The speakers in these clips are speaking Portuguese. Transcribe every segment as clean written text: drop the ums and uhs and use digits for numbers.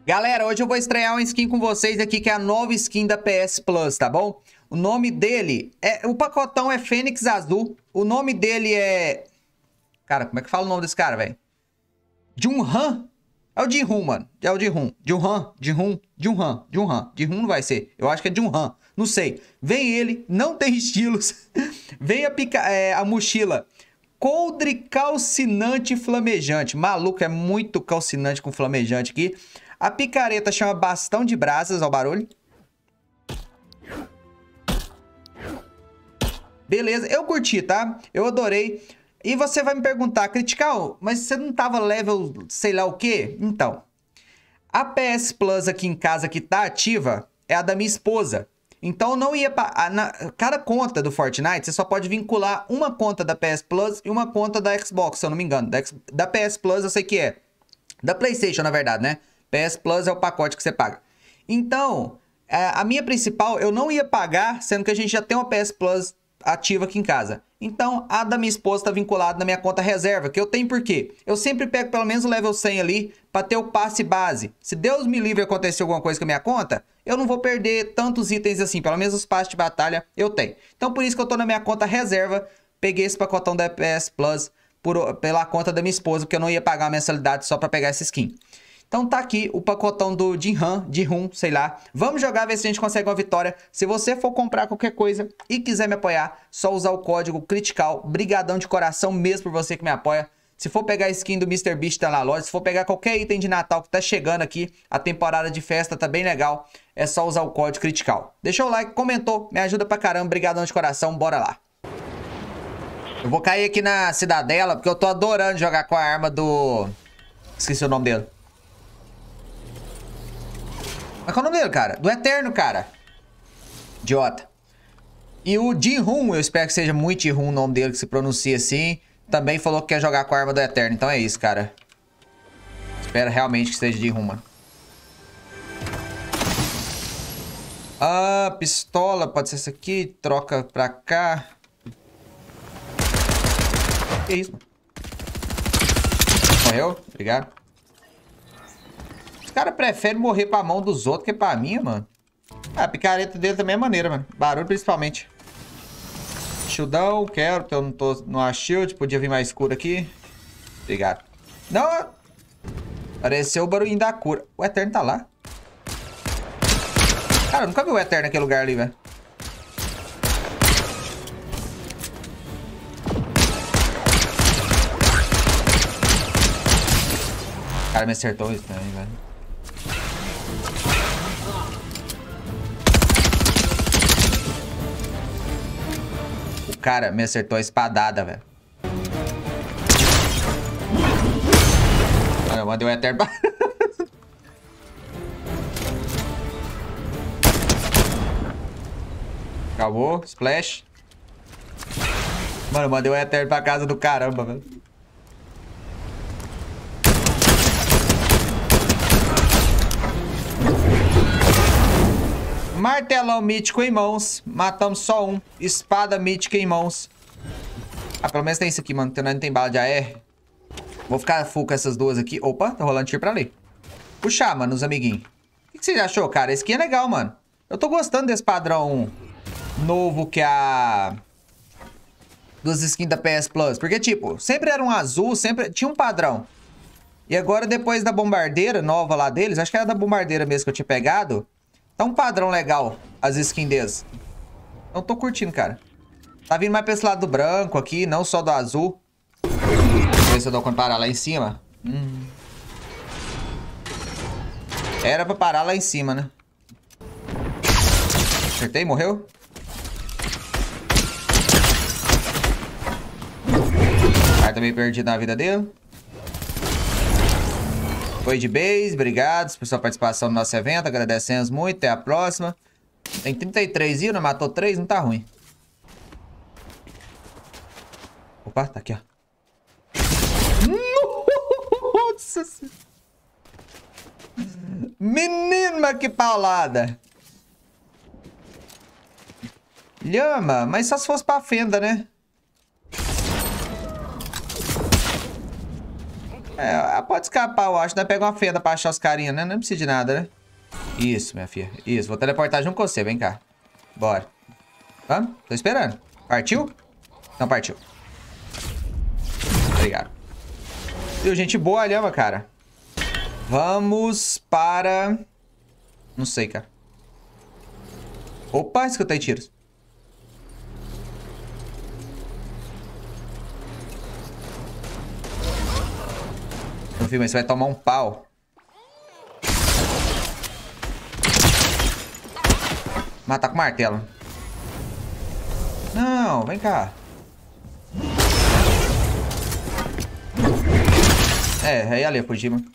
Galera, hoje eu vou estrear uma skin com vocês aqui, que é a nova skin da PS Plus, tá bom? O nome dele é... O pacotão é Fênix Azul. O nome dele é... Cara, como é que fala o nome desse cara, velho? Junhan. É o Ji-Hoon, mano. É o Ji-Hoon. Junhan não vai ser. Eu acho que é Junhan. Não sei. Vem ele, não tem estilos. Vem a mochila. Coldre calcinante flamejante. Maluco, é muito calcinante com flamejante aqui. A picareta chama bastão de brasas, ó o barulho. Beleza, eu curti, tá? Eu adorei. E você vai me perguntar, Critical, mas você não tava level sei lá o quê? Então, a PS Plus aqui em casa que tá ativa é a da minha esposa. Então não ia... Cada conta do Fortnite, você só pode vincular uma conta da PS Plus e uma conta da Xbox, se eu não me engano. Da PS Plus eu sei que é. Da PlayStation, na verdade, né? PS Plus é o pacote que você paga. Então, a minha principal eu não ia pagar, sendo que a gente já tem uma PS Plus ativa aqui em casa. Então, a da minha esposa tá vinculada na minha conta reserva, que eu tenho por quê? Eu sempre pego pelo menos o level 100 ali, pra ter o passe base. Se Deus me livre acontecer alguma coisa com a minha conta, eu não vou perder tantos itens assim, pelo menos os passes de batalha eu tenho. Então, por isso que eu tô na minha conta reserva, peguei esse pacotão da PS Plus pela conta da minha esposa, porque eu não ia pagar a mensalidade só pra pegar essa skin. Então tá aqui o pacotão do Ji-Hoon, sei lá. Vamos jogar, ver se a gente consegue uma vitória. Se você for comprar qualquer coisa e quiser me apoiar, só usar o código Critical. Brigadão de coração mesmo por você que me apoia. Se for pegar a skin do MrBeast tá na loja, se for pegar qualquer item de Natal que tá chegando aqui, a temporada de festa tá bem legal, é só usar o código Critical. Deixou o like, comentou, me ajuda pra caramba, brigadão de coração, bora lá. Eu vou cair aqui na Cidadela, porque eu tô adorando jogar com a arma do... Esqueci o nome dele. Mas qual é o nome dele, cara? Do Eterno, cara. Idiota. E o Ji-Hoon, eu espero que seja muito Ji-Hoon o nome dele, que se pronuncia assim. Também falou que quer jogar com a arma do Eterno. Então é isso, cara. Espero realmente que seja Ji-Hoon, mano. Ah, pistola. Pode ser essa aqui. Troca pra cá. Que isso, mano? Morreu? Obrigado. Os caras preferem morrer pra mão dos outros que pra minha, mano. Ah, a picareta dele também é maneira, mano. Barulho principalmente. Shieldão, quero, porque eu não tô no shield. Podia vir mais escuro aqui. Obrigado. Não! Apareceu o barulhinho da cura. O Eterno tá lá? Cara, eu nunca vi o Eterno naquele lugar ali, velho. O cara me acertou isso também, velho. O cara me acertou a espadada, velho. Olha, eu mandei o Eterno pra... Acabou, splash. Mano, eu mandei o Eterno pra casa do caramba, velho. Martelão mítico em mãos. Matamos só um. Espada mítica em mãos. Ah, pelo menos tem isso aqui, mano. Não tem bala de AR. Vou ficar full com essas duas aqui. Opa, tá rolando tiro pra ali. Puxar, mano, os amiguinhos. O que você achou, cara? Esse aqui é legal, mano. Eu tô gostando desse padrão novo que é a... dos skins da PS Plus. Porque, tipo, sempre era um azul, sempre tinha um padrão. E agora, depois da bombardeira nova lá deles, acho que era da bombardeira mesmo que eu tinha pegado... Tá um padrão legal, as skins deles. Então tô curtindo, cara. Tá vindo mais pra esse lado do branco aqui, não só do azul. Deixa eu ver se eu dou conta de parar lá em cima. Era pra parar lá em cima, né? Acertei, morreu? O cara tá meio perdido na vida dele. Foi de base, obrigado por sua participação no nosso evento, agradecemos muito, até a próxima. Tem 33 e não matou 3, não tá ruim. Opa, tá aqui, ó. Nossa senhora. Menino, mas que paulada. Lhama, mas só se fosse pra fenda, né? É, pode escapar, eu acho. Nós pega uma fenda pra achar os carinhas, né? Não precisa de nada, né? Isso, minha filha. Isso, vou teleportar junto com você. Vem cá. Bora. Vamos? Tô esperando. Partiu? Não partiu. Obrigado. Viu, gente boa, olhama, cara. Vamos para... Não sei, cara. Opa, escutei tiros. Meu filho, mas você vai tomar um pau. Matar com martelo. Não, vem cá. Aí ali, fugir, mano.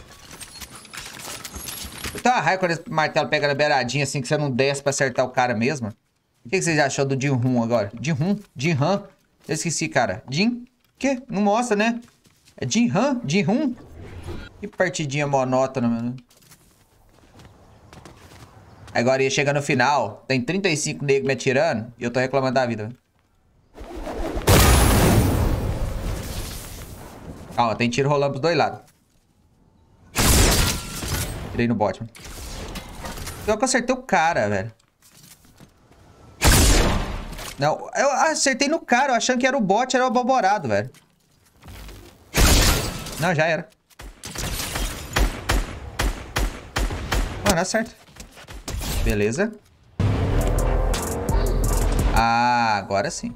Então a raiva quando esse martelo pega na beiradinha assim que você não desce pra acertar o cara mesmo. O que vocês achou do Jin-Hun agora? Jin-Hun? Jin-Han? Eu esqueci, cara. Jin? Que? Não mostra, né? É Jin-Han? Jin-Hun? Que partidinha monótona, mano. Agora ia chegar no final. Tem 35 negros me atirando. E eu tô reclamando da vida. Calma, tem tiro rolando pros dois lados. Tirei no bot, mano. Eu acertei o cara, velho. Não, eu acertei no cara. Eu achando que era o bot, era o ababorado, velho. Não, já era. Mano, acerta. Beleza. Ah, agora sim.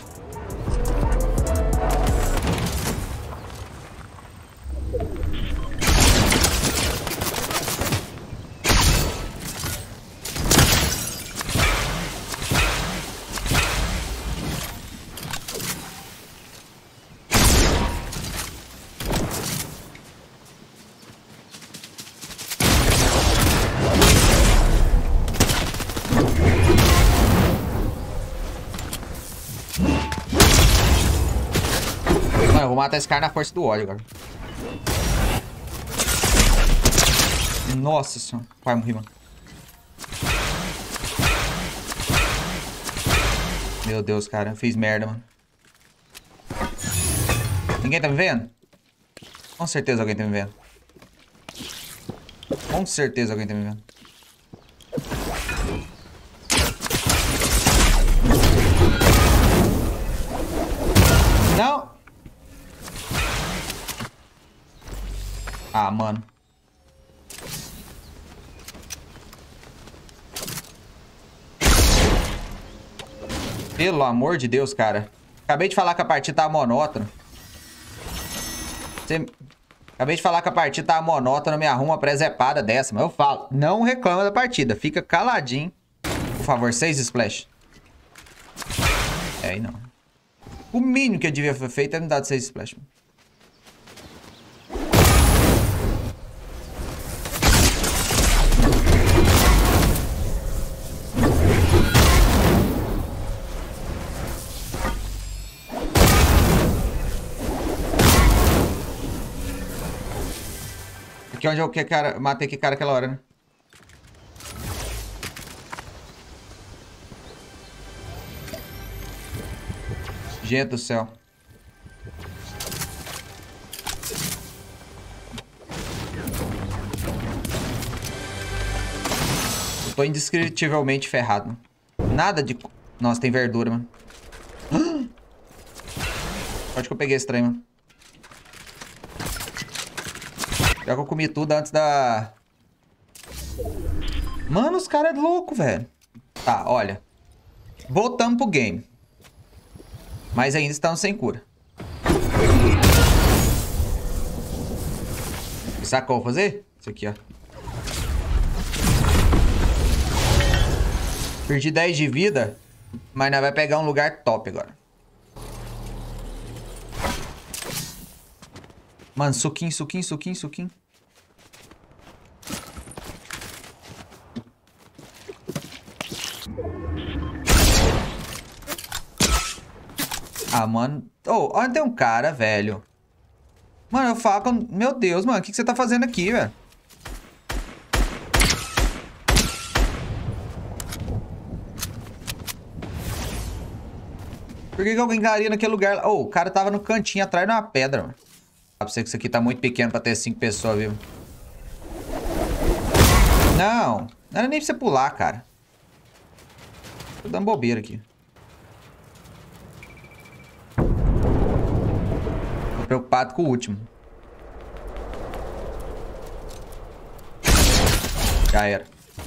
Mano, eu vou matar esse cara na força do ódio agora. Nossa senhora. Vai morrer, mano. Meu Deus, cara. Eu fiz merda, mano. Ninguém tá me vendo? Com certeza alguém tá me vendo. Com certeza alguém tá me vendo. Não! Ah, mano. Pelo amor de Deus, cara. Acabei de falar que a partida tá monótona. Acabei de falar que a partida tá monótona, me arruma uma presepada dessa. Mas eu falo, não reclama da partida. Fica caladinho. Por favor, 6 splash. É, aí não. O mínimo que eu devia ter feito é me dar 6 splash. Aqui onde eu matei aquele cara aquela hora, né? Gente do céu. Eu tô indescritivelmente ferrado, mano. Nada de... Nossa, tem verdura, mano. Acho que eu peguei esse trem, mano. Já que eu comi tudo antes da... Mano, os caras é louco, velho. Tá, olha. Voltamos pro game. Mas ainda estamos sem cura. Sabe o que eu vou fazer? Isso aqui, ó. Perdi 10 de vida. Mas nós vai pegar um lugar top agora. Mano, suquinho, suquinho, suquinho, suquinho. Ah, mano. Oh, olha, tem um cara, velho. Mano, eu falo com... Meu Deus, mano. O que você tá fazendo aqui, velho? Por que alguém daria naquele lugar? Oh, o cara tava no cantinho atrás de uma pedra, mano. Pra você que isso aqui tá muito pequeno pra ter 5 pessoas, viu? Não, não era nem pra você pular, cara. Tô dando bobeira aqui. Tô preocupado com o último. Já era.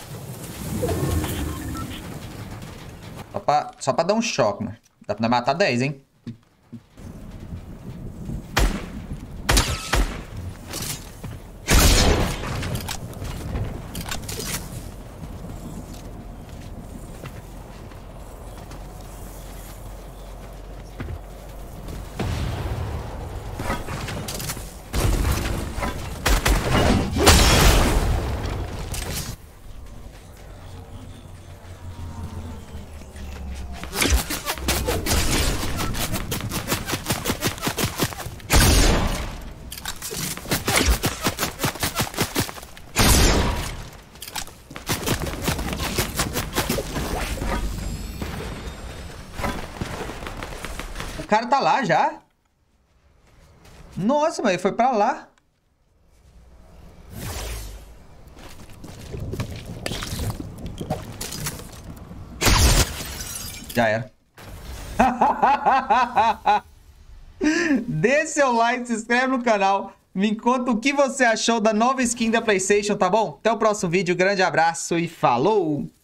Só pra dar um choque, mano. Dá pra matar 10, hein? O cara tá lá já. Nossa, mas ele foi pra lá. Já era. Dê seu like, se inscreve no canal. Me conta o que você achou da nova skin da PlayStation, tá bom? Até o próximo vídeo. Grande abraço e falou!